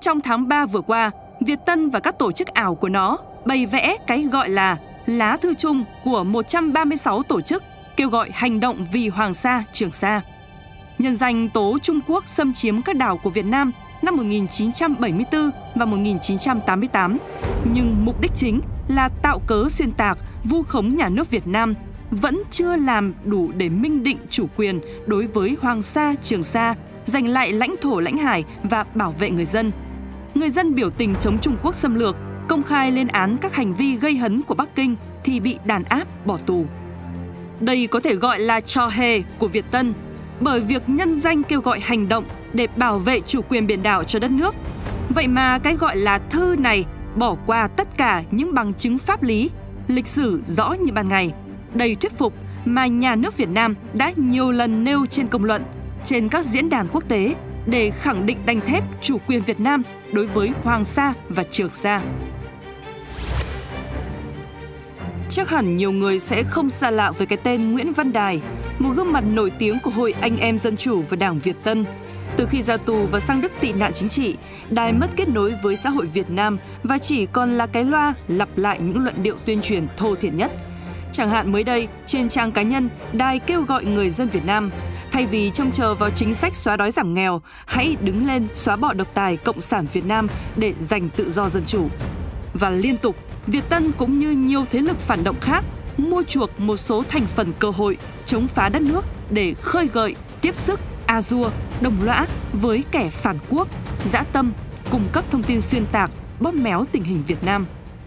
Trong tháng 3 vừa qua, Việt Tân và các tổ chức ảo của nó bày vẽ cái gọi là lá thư chung của 136 tổ chức kêu gọi hành động vì Hoàng Sa, Trường Sa. Nhân danh tố Trung Quốc xâm chiếm các đảo của Việt Nam năm 1974 và 1988, nhưng mục đích chính là tạo cớ xuyên tạc, vu khống nhà nước Việt Nam vẫn chưa làm đủ để minh định chủ quyền đối với Hoàng Sa, Trường Sa, giành lại lãnh thổ lãnh hải và bảo vệ người dân. Người dân biểu tình chống Trung Quốc xâm lược, công khai lên án các hành vi gây hấn của Bắc Kinh thì bị đàn áp, bỏ tù. Đây có thể gọi là trò hề của Việt Tân, bởi việc nhân danh kêu gọi hành động để bảo vệ chủ quyền biển đảo cho đất nước. Vậy mà cái gọi là thư này bỏ qua tất cả những bằng chứng pháp lý, lịch sử rõ như ban ngày, đầy thuyết phục mà nhà nước Việt Nam đã nhiều lần nêu trên công luận, trên các diễn đàn quốc tế để khẳng định đanh thép chủ quyền Việt Nam đối với Hoàng Sa và Trường Sa. Chắc hẳn nhiều người sẽ không xa lạ với cái tên Nguyễn Văn Đài, một gương mặt nổi tiếng của Hội Anh em Dân chủ và Đảng Việt Tân. Từ khi ra tù và sang Đức tị nạn chính trị, Đài mất kết nối với xã hội Việt Nam và chỉ còn là cái loa lặp lại những luận điệu tuyên truyền thô thiển nhất. Chẳng hạn mới đây, trên trang cá nhân, Đài kêu gọi người dân Việt Nam, thay vì trông chờ vào chính sách xóa đói giảm nghèo, hãy đứng lên xóa bỏ độc tài Cộng sản Việt Nam để giành tự do dân chủ. Và liên tục, Việt Tân cũng như nhiều thế lực phản động khác mua chuộc một số thành phần cơ hội chống phá đất nước để khơi gợi, tiếp sức, a dua, đồng lõa với kẻ phản quốc, dã tâm, cung cấp thông tin xuyên tạc, bóp méo tình hình Việt Nam.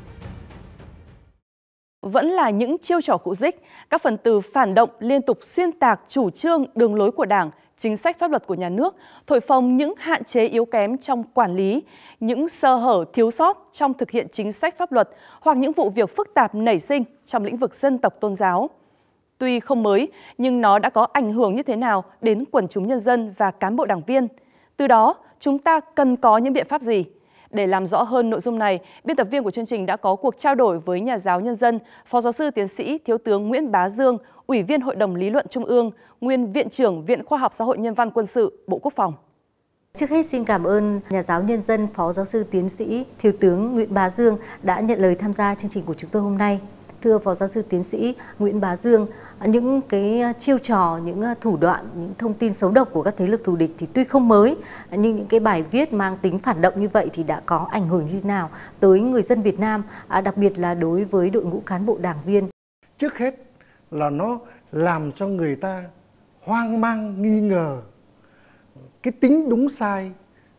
Vẫn là những chiêu trò cũ dích, các phần tử phản động liên tục xuyên tạc chủ trương, đường lối của Đảng, chính sách pháp luật của nhà nước, thổi phồng những hạn chế yếu kém trong quản lý, những sơ hở thiếu sót trong thực hiện chính sách pháp luật hoặc những vụ việc phức tạp nảy sinh trong lĩnh vực dân tộc tôn giáo. Tuy không mới, nhưng nó đã có ảnh hưởng như thế nào đến quần chúng nhân dân và cán bộ đảng viên. Từ đó, chúng ta cần có những biện pháp gì? Để làm rõ hơn nội dung này, biên tập viên của chương trình đã có cuộc trao đổi với nhà giáo nhân dân, Phó giáo sư tiến sĩ Thiếu tướng Nguyễn Bá Dương, Ủy viên Hội đồng Lý luận Trung ương, nguyên Viện trưởng Viện Khoa học Xã hội Nhân văn Quân sự, Bộ Quốc phòng. Trước hết xin cảm ơn nhà giáo nhân dân, Phó giáo sư tiến sĩ Thiếu tướng Nguyễn Bá Dương đã nhận lời tham gia chương trình của chúng tôi hôm nay. Thưa Phó giáo sư tiến sĩ Nguyễn Bá Dương, những cái chiêu trò, những thủ đoạn, những thông tin xấu độc của các thế lực thù địch thì tuy không mới, nhưng những cái bài viết mang tính phản động như vậy thì đã có ảnh hưởng như thế nào tới người dân Việt Nam, đặc biệt là đối với đội ngũ cán bộ đảng viên? Trước hết là nó làm cho người ta hoang mang, nghi ngờ cái tính đúng sai,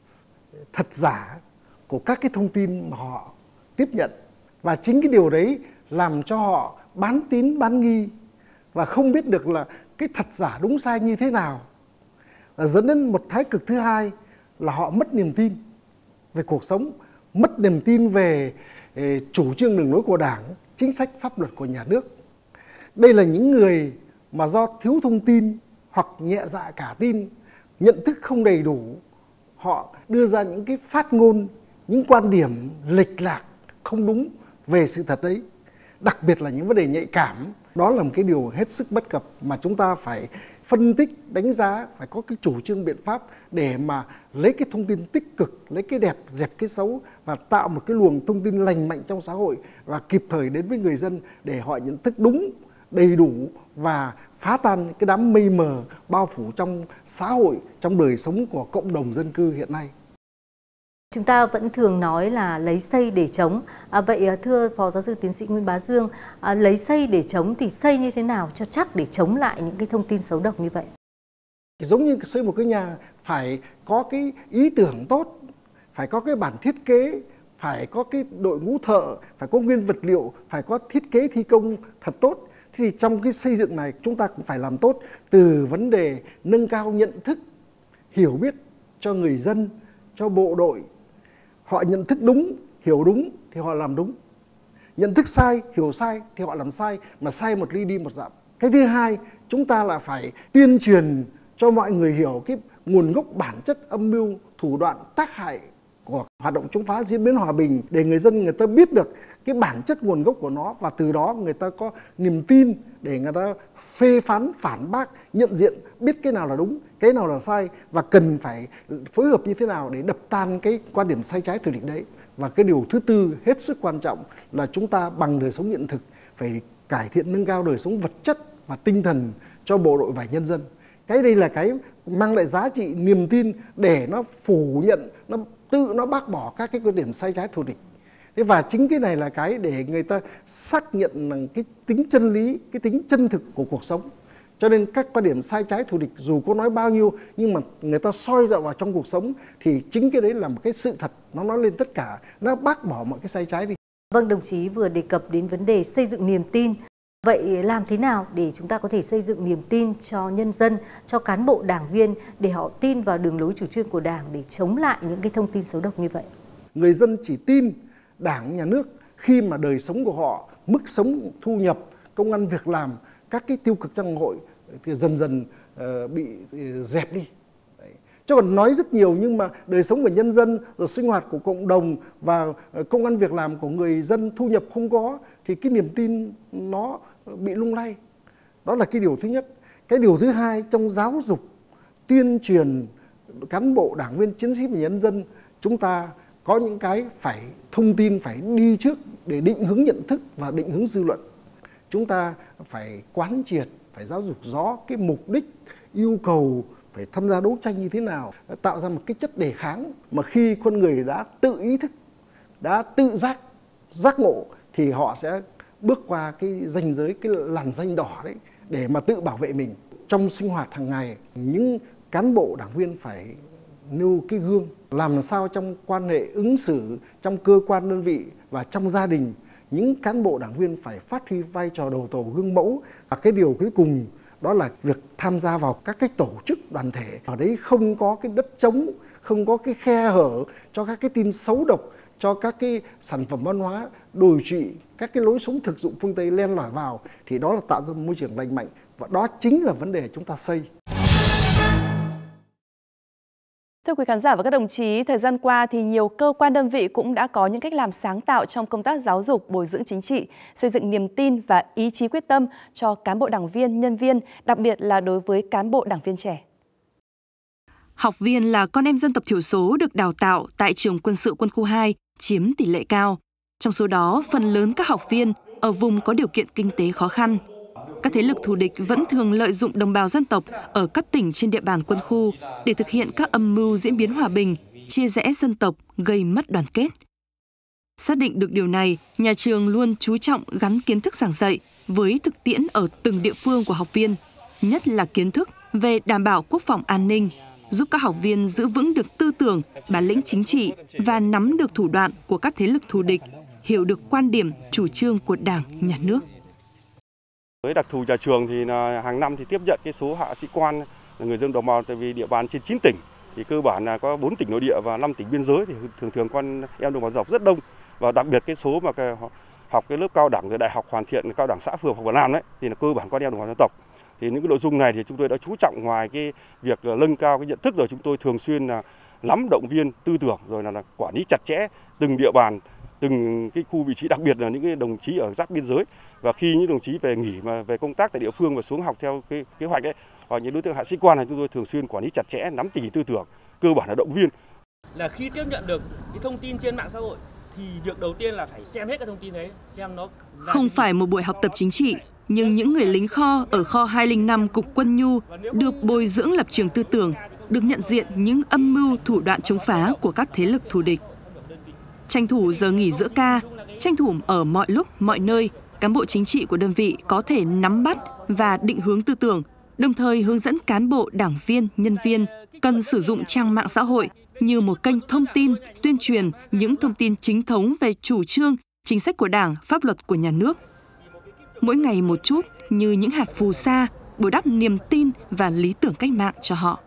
thật giả của các cái thông tin mà họ tiếp nhận. Và chính cái điều đấy làm cho họ bán tín bán nghi và không biết được là cái thật giả đúng sai như thế nào. Và dẫn đến một thái cực thứ hai là họ mất niềm tin về cuộc sống, mất niềm tin về chủ trương đường lối của Đảng, chính sách pháp luật của nhà nước. Đây là những người mà do thiếu thông tin hoặc nhẹ dạ cả tin, nhận thức không đầy đủ, họ đưa ra những cái phát ngôn, những quan điểm lệch lạc, không đúng về sự thật ấy. Đặc biệt là những vấn đề nhạy cảm, đó là một cái điều hết sức bất cập mà chúng ta phải phân tích, đánh giá, phải có cái chủ trương biện pháp để mà lấy cái thông tin tích cực, lấy cái đẹp, dẹp cái xấu và tạo một cái luồng thông tin lành mạnh trong xã hội và kịp thời đến với người dân để họ nhận thức đúng, đầy đủ và phá tan cái đám mây mờ bao phủ trong xã hội, trong đời sống của cộng đồng dân cư hiện nay. Chúng ta vẫn thường nói là lấy xây để chống. Vậy thưa Phó giáo sư tiến sĩ Nguyễn Bá Dương, lấy xây để chống thì xây như thế nào cho chắc để chống lại những cái thông tin xấu độc như vậy? Giống như xây một cái nhà phải có cái ý tưởng tốt, phải có cái bản thiết kế, phải có cái đội ngũ thợ, phải có nguyên vật liệu, phải có thiết kế thi công thật tốt. Thì trong cái xây dựng này chúng ta cũng phải làm tốt từ vấn đề nâng cao nhận thức, hiểu biết cho người dân, cho bộ đội. Họ nhận thức đúng, hiểu đúng thì họ làm đúng. Nhận thức sai, hiểu sai thì họ làm sai, mà sai một ly đi một dặm. Cái thứ hai, chúng ta là phải tuyên truyền cho mọi người hiểu cái nguồn gốc bản chất âm mưu, thủ đoạn tác hại của hoạt động chống phá diễn biến hòa bình để người dân người ta biết được cái bản chất nguồn gốc của nó và từ đó người ta có niềm tin để người ta phê phán, phản bác, nhận diện, biết cái nào là đúng, cái nào là sai và cần phải phối hợp như thế nào để đập tan cái quan điểm sai trái thù địch đấy. Và cái điều thứ tư hết sức quan trọng là chúng ta bằng đời sống hiện thực phải cải thiện nâng cao đời sống vật chất và tinh thần cho bộ đội và nhân dân. Cái đây là cái mang lại giá trị niềm tin để nó phủ nhận, nó bác bỏ các cái quan điểm sai trái thù địch. Và chính cái này là cái để người ta xác nhận rằng cái tính chân lý, cái tính chân thực của cuộc sống. Cho nên các quan điểm sai trái thù địch dù có nói bao nhiêu nhưng mà người ta soi dọi vào trong cuộc sống thì chính cái đấy là một cái sự thật, nó nói lên tất cả, nó bác bỏ mọi cái sai trái đi. Vâng, đồng chí vừa đề cập đến vấn đề xây dựng niềm tin. Vậy làm thế nào để chúng ta có thể xây dựng niềm tin cho nhân dân, cho cán bộ đảng viên để họ tin vào đường lối chủ trương của Đảng để chống lại những cái thông tin xấu độc như vậy? Người dân chỉ tin Đảng, Nhà nước khi mà đời sống của họ, mức sống, thu nhập, công ăn việc làm, các cái tiêu cực trong xã hội thì dần dần bị dẹp đi. Đấy. Chứ còn nói rất nhiều nhưng mà đời sống của nhân dân, rồi sinh hoạt của cộng đồng và công ăn việc làm của người dân, thu nhập không có thì cái niềm tin nó bị lung lay. Đó là cái điều thứ nhất. Cái điều thứ hai, trong giáo dục, tuyên truyền cán bộ, đảng viên, chiến sĩ và nhân dân, chúng ta có những cái phải thông tin phải đi trước để định hướng nhận thức và định hướng dư luận. Chúng ta phải quán triệt, phải giáo dục rõ cái mục đích, yêu cầu phải tham gia đấu tranh như thế nào, tạo ra một cái chất đề kháng mà khi con người đã tự ý thức, đã tự giác ngộ thì họ sẽ bước qua cái ranh giới, cái làn ranh đỏ đấy để mà tự bảo vệ mình. Trong sinh hoạt hàng ngày, những cán bộ đảng viên phải nêu cái gương, làm sao trong quan hệ ứng xử, trong cơ quan đơn vị và trong gia đình, những cán bộ đảng viên phải phát huy vai trò đầu tàu gương mẫu. Và cái điều cuối cùng đó là việc tham gia vào các cái tổ chức đoàn thể. Ở đấy không có cái đất trống, không có cái khe hở cho các cái tin xấu độc, cho các cái sản phẩm văn hóa đồi trụy, các cái lối sống thực dụng phương Tây len lỏi vào, thì đó là tạo ra một môi trường lành mạnh và đó chính là vấn đề chúng ta xây. Thưa quý khán giả và các đồng chí, thời gian qua thì nhiều cơ quan đơn vị cũng đã có những cách làm sáng tạo trong công tác giáo dục, bồi dưỡng chính trị, xây dựng niềm tin và ý chí quyết tâm cho cán bộ đảng viên, nhân viên, đặc biệt là đối với cán bộ đảng viên trẻ. Học viên là con em dân tộc thiểu số được đào tạo tại trường quân sự quân khu 2 chiếm tỷ lệ cao. Trong số đó, phần lớn các học viên ở vùng có điều kiện kinh tế khó khăn. Các thế lực thù địch vẫn thường lợi dụng đồng bào dân tộc ở các tỉnh trên địa bàn quân khu để thực hiện các âm mưu diễn biến hòa bình, chia rẽ dân tộc, gây mất đoàn kết. Xác định được điều này, nhà trường luôn chú trọng gắn kiến thức giảng dạy với thực tiễn ở từng địa phương của học viên, nhất là kiến thức về đảm bảo quốc phòng an ninh, giúp các học viên giữ vững được tư tưởng, bản lĩnh chính trị và nắm được thủ đoạn của các thế lực thù địch, hiểu được quan điểm, chủ trương của Đảng, Nhà nước. Với đặc thù nhà trường thì là hàng năm thì tiếp nhận cái số hạ sĩ quan là người dân đồng bào, tại vì địa bàn trên 9 tỉnh thì cơ bản là có 4 tỉnh nội địa và 5 tỉnh biên giới thì thường con em đồng bào dân tộc rất đông, và đặc biệt cái số mà học cái lớp cao đẳng rồi đại học hoàn thiện cao đẳng xã phường hoặc làm đấy thì là cơ bản con em đồng bào dân tộc. Thì những cái nội dung này thì chúng tôi đã chú trọng, ngoài cái việc là nâng cao cái nhận thức rồi, chúng tôi thường xuyên là nắm động viên tư tưởng rồi là quản lý chặt chẽ từng địa bàn, từng cái khu vị trí, đặc biệt là những cái đồng chí ở giáp biên giới, và khi những đồng chí về nghỉ mà về công tác tại địa phương và xuống học theo cái kế hoạch ấy, hoặc những đối tượng hạ sĩ quan này, chúng tôi thường xuyên quản lý chặt chẽ, nắm tình hình tư tưởng, cơ bản là động viên. Là khi tiếp nhận được cái thông tin trên mạng xã hội thì việc đầu tiên là phải xem hết các thông tin đấy, xem nó không phải một buổi học tập chính trị, nhưng những người lính kho ở kho 205 Cục Quân Nhu được bồi dưỡng lập trường tư tưởng, được nhận diện những âm mưu thủ đoạn chống phá của các thế lực thù địch. Tranh thủ giờ nghỉ giữa ca, tranh thủ ở mọi lúc, mọi nơi, cán bộ chính trị của đơn vị có thể nắm bắt và định hướng tư tưởng, đồng thời hướng dẫn cán bộ, đảng viên, nhân viên cần sử dụng trang mạng xã hội như một kênh thông tin, tuyên truyền những thông tin chính thống về chủ trương, chính sách của Đảng, pháp luật của Nhà nước. Mỗi ngày một chút như những hạt phù sa, bồi đắp niềm tin và lý tưởng cách mạng cho họ.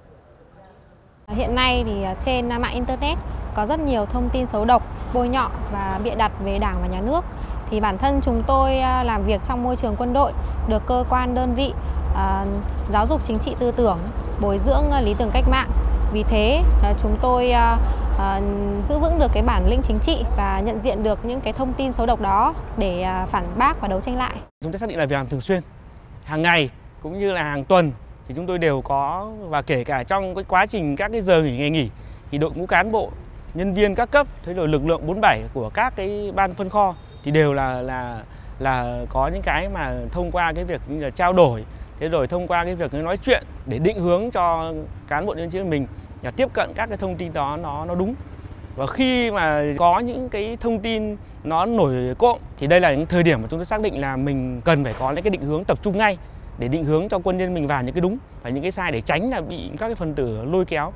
Hiện nay thì trên mạng Internet có rất nhiều thông tin xấu độc, bôi nhọ và bịa đặt về Đảng và Nhà nước. Thì bản thân chúng tôi làm việc trong môi trường quân đội, được cơ quan đơn vị giáo dục chính trị tư tưởng, bồi dưỡng lý tưởng cách mạng. Vì thế chúng tôi giữ vững được cái bản lĩnh chính trị và nhận diện được những cái thông tin xấu độc đó để phản bác và đấu tranh lại. Chúng tôi xác định là việc làm thường xuyên, hàng ngày cũng như là hàng tuần thì chúng tôi đều có, và kể cả trong cái quá trình các cái giờ nghỉ ngày nghỉ thì đội ngũ cán bộ, nhân viên các cấp, thế rồi lực lượng 47 của các cái ban phân kho thì đều là có những cái mà thông qua cái việc như là trao đổi, thế rồi thông qua cái việc nói chuyện để định hướng cho cán bộ nhân viên mình là tiếp cận các cái thông tin đó nó đúng. Và khi mà có những cái thông tin nó nổi cộm thì đây là những thời điểm mà chúng tôi xác định là mình cần phải có những cái định hướng tập trung ngay để định hướng cho quân nhân mình vào những cái đúng và những cái sai để tránh là bị các cái phần tử lôi kéo.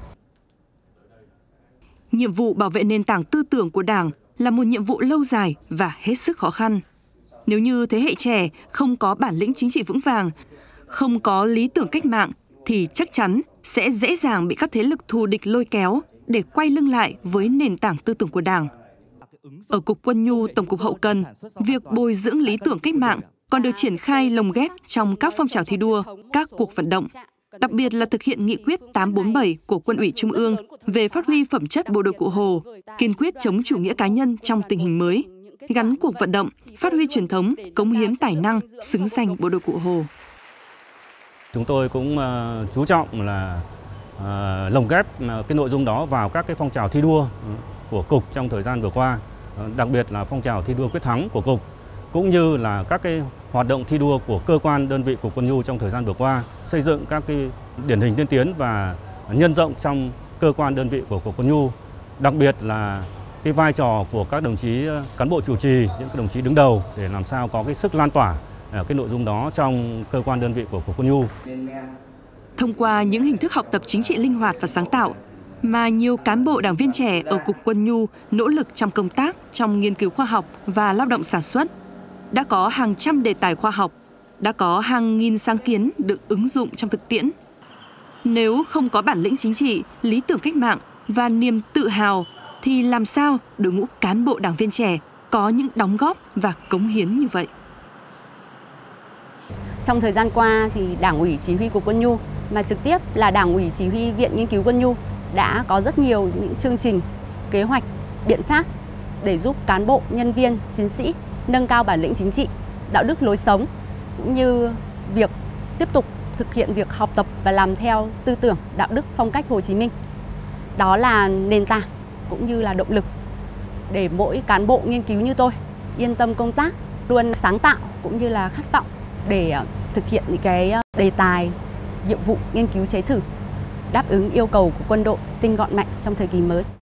Nhiệm vụ bảo vệ nền tảng tư tưởng của Đảng là một nhiệm vụ lâu dài và hết sức khó khăn. Nếu như thế hệ trẻ không có bản lĩnh chính trị vững vàng, không có lý tưởng cách mạng thì chắc chắn sẽ dễ dàng bị các thế lực thù địch lôi kéo để quay lưng lại với nền tảng tư tưởng của Đảng. Ở Cục Quân nhu Tổng cục Hậu cần, việc bồi dưỡng lý tưởng cách mạng còn được triển khai lồng ghép trong các phong trào thi đua, các cuộc vận động, đặc biệt là thực hiện nghị quyết 847 của Quân ủy Trung ương về phát huy phẩm chất bộ đội Cụ Hồ, kiên quyết chống chủ nghĩa cá nhân trong tình hình mới, gắn cuộc vận động, phát huy truyền thống, cống hiến tài năng, xứng danh bộ đội Cụ Hồ. Chúng tôi cũng chú trọng là lồng ghép cái nội dung đó vào các cái phong trào thi đua của Cục trong thời gian vừa qua, đặc biệt là phong trào thi đua quyết thắng của Cục, cũng như là các cái hoạt động thi đua của cơ quan đơn vị của Quân nhu trong thời gian vừa qua, xây dựng các cái điển hình tiên tiến và nhân rộng trong cơ quan đơn vị của Quân nhu, đặc biệt là cái vai trò của các đồng chí cán bộ chủ trì, những cái đồng chí đứng đầu để làm sao có cái sức lan tỏa cái nội dung đó trong cơ quan đơn vị của Quân nhu. Thông qua những hình thức học tập chính trị linh hoạt và sáng tạo mà nhiều cán bộ đảng viên trẻ ở Cục Quân nhu nỗ lực trong công tác, trong nghiên cứu khoa học và lao động sản xuất, đã có hàng trăm đề tài khoa học, đã có hàng nghìn sáng kiến được ứng dụng trong thực tiễn. Nếu không có bản lĩnh chính trị, lý tưởng cách mạng và niềm tự hào, thì làm sao đội ngũ cán bộ đảng viên trẻ có những đóng góp và cống hiến như vậy? Trong thời gian qua thì Đảng ủy Chỉ huy Cục Quân nhu mà trực tiếp là Đảng ủy Chỉ huy Viện Nghiên cứu Quân nhu đã có rất nhiều những chương trình, kế hoạch, biện pháp để giúp cán bộ, nhân viên, chiến sĩ nâng cao bản lĩnh chính trị, đạo đức lối sống, cũng như việc tiếp tục thực hiện việc học tập và làm theo tư tưởng, đạo đức, phong cách Hồ Chí Minh. Đó là nền tảng cũng như là động lực để mỗi cán bộ nghiên cứu như tôi yên tâm công tác, luôn sáng tạo cũng như là khát vọng để thực hiện những cái đề tài, nhiệm vụ nghiên cứu chế thử đáp ứng yêu cầu của quân đội tinh gọn mạnh trong thời kỳ mới.